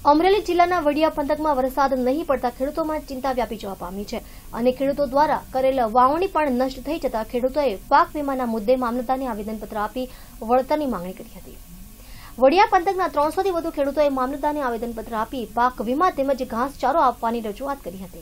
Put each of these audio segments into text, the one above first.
અમરેલી જિલ્લાના વડિયા પંથકમાં વરસાદ નહીં પડતા ખેડૂતોમાં ચિંતા વ્યાપી જવા પામી છે અને ખેડૂતો દ્વારા કરેલ વાવણી પણ નષ્ટ થઈ જતા ખેડૂતોએ પાક વીમાના મુદ્દે મામલતદારને આવેદનપત્ર આપી વળતરની માંગણી કરી હતી। વડિયા પંથકના 300 થી વધુ ખેડૂતોએ મામલતદારને આવેદનપત્ર આપી પાક વીમા તેમજ ઘાસચારો આપવાની રજૂઆત કરી હતી।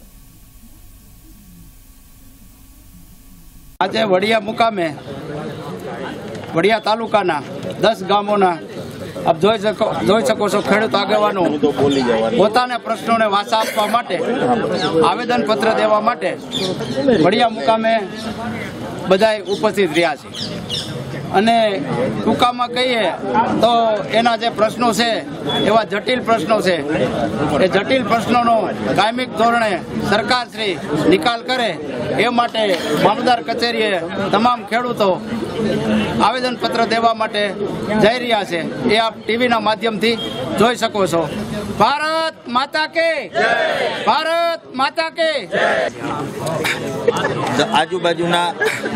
આજે વડિયા મુકામે વડિયા તાલુકાના 10 ગામોના આપ જોઈ શકો છો ખેડૂત આગેવાનો પોતાના પ્રશ્નોને વાચા આપવા માટે આવેદનપત્ર દેવા માટે વડિયા મુકામે બધાય ઉપસ્થિત રહ્યા છે અને ટૂંકામાં કહીએ તો એના જે પ્રશ્નો છે એવા જટિલ પ્રશ્નો છે એ જટિલ પ્રશ્નોનો કાયમિક ધોરણે સરકારશ્રી નિકાલ કરે એ માટે મામલતદાર કચેરીએ તમામ ખેડૂતો આવેદનપત્ર દેવા માટે જઈ રહ્યા છે એ આપ ટીવીના માધ્યમથી જોઈ શકો છો। ભારત માતા કે ભારત માતા કે આજુબાજુના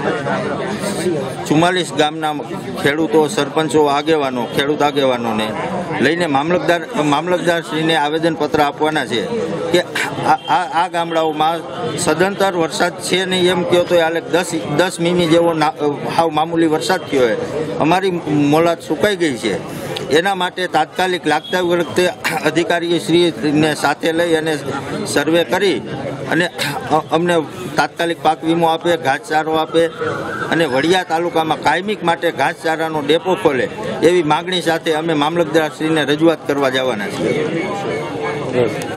44 ગામના ખેડૂતો સરપંચો આગેવાનો ખેડૂત આગેવાનોને લઈને મામલતદારશ્રીને આવેદનપત્ર આપવાના છે કે આ ગામડાઓમાં સદંતર વરસાદ છે નહીં એમ કહો તો હાલે 10 મીમી જેવો હાવ મામૂલી વરસાદ થયો હોય અમારી મોલાત સુકાઈ ગઈ છે એના માટે તાત્કાલિક લાગતા વખતે અધિકારીશ્રીને સાથે લઈ અને સર્વે કરી અને અમને તાત્કાલિક પાક વીમો આપે ઘાસચારો આપે અને વડિયા તાલુકામાં કાયમિક માટે ઘાસચારાનો ડેપો ખોલે એવી માગણી સાથે અમે મામલતદારશ્રીને રજૂઆત કરવા જવાના છીએ।